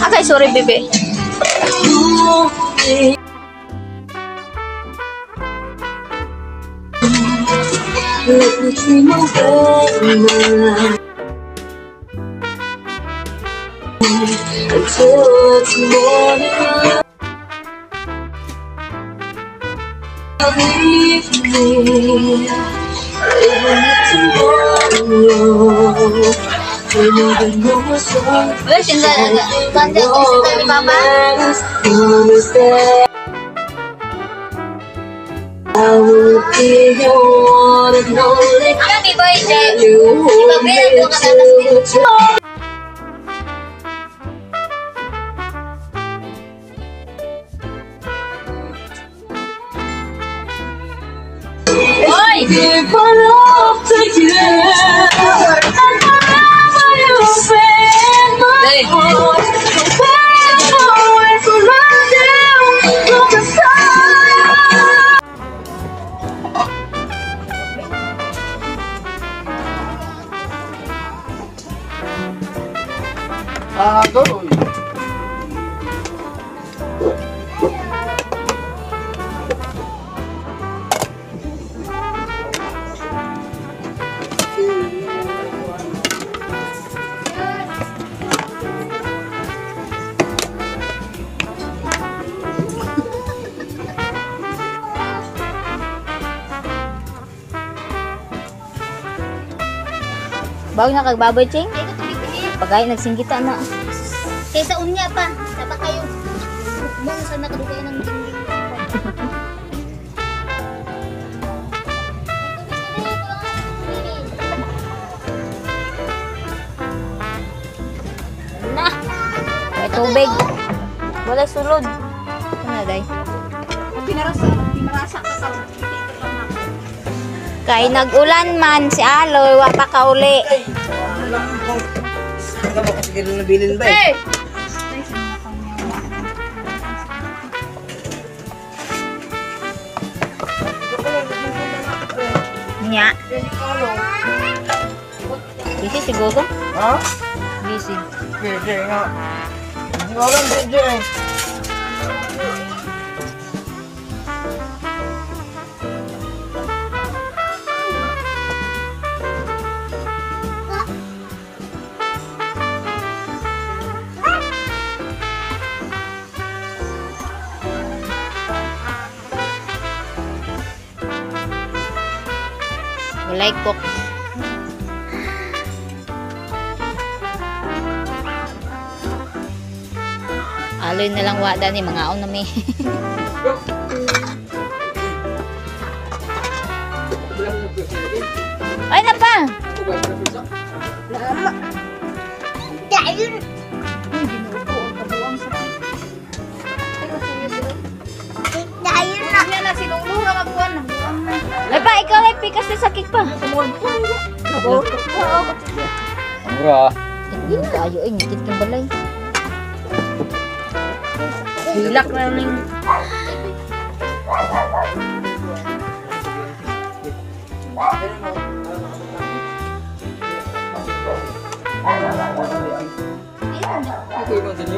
Okay, sorry, bebe. Let me dream away my life until it's morning. Leave me even tomorrow. We never know what's wrong. I will be your one and only. You hold me till the top. Give my love to you, and forever you'll spend my heart. Forever away from my from the sun. Go. Bago na kagbaboy, Ching? Pagkain, nagsinggita na. Kaysa unya pa, dapat kayo. Bukbong sa nakadugay ng dingding. Na! May tubig. Wala sulod. Ano, day? Pinarasa ka sa Kay nag-ulan man si Aloy, wa pa ka uli. Ano ba kasi na bilin ba eh? Nya. Busy siguro? Ha? Busy. Hindi nga. Hindi nga lang, hindi eh. Walay cook. Aloy na lang wada ni mga on na may. Ay na pa. Dahil na sinulura magbuwan ng buwan na. Ay pa, ikaw ay pikas na sakit pa. Mura. Hindi na tayo ay ngikit kang balay. Hilak na rin. Ito yung sa inyo.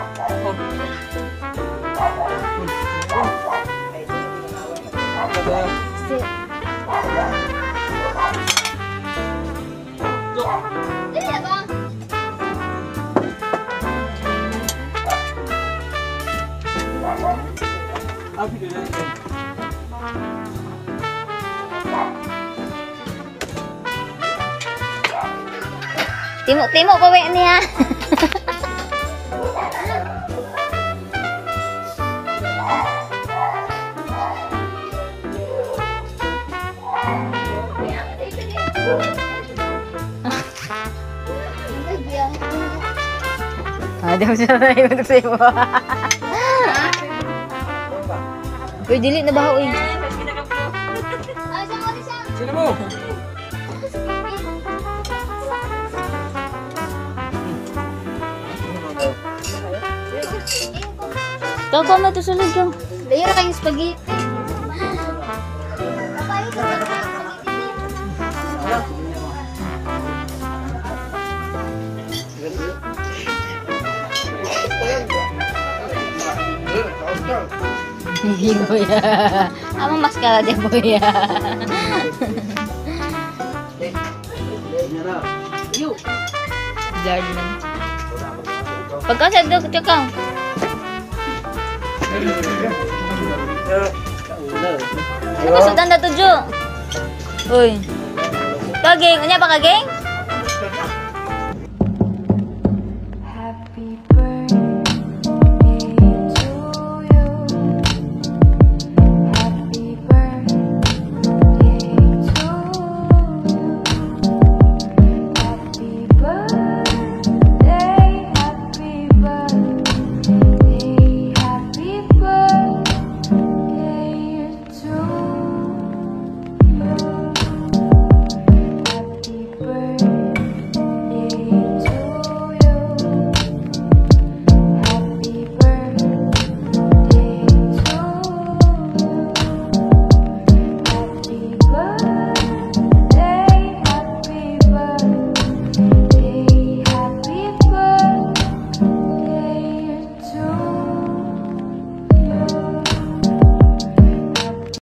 Timo pa ba niya? Ada siya na yung nagsibo. Uy, dili na ba uy? Sino mo? Tago na ito sa lagyan. Layera kayong spaghetti. Gigi boy. Ama maskara dia boy. Jordan. Pagkasad daw cakang. Ano sudan na tujo? Uy. Kageng, unya pa kageng? Happy birthday.